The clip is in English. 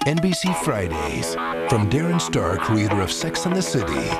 NBC Fridays. From Darren Star, creator of Sex and the City.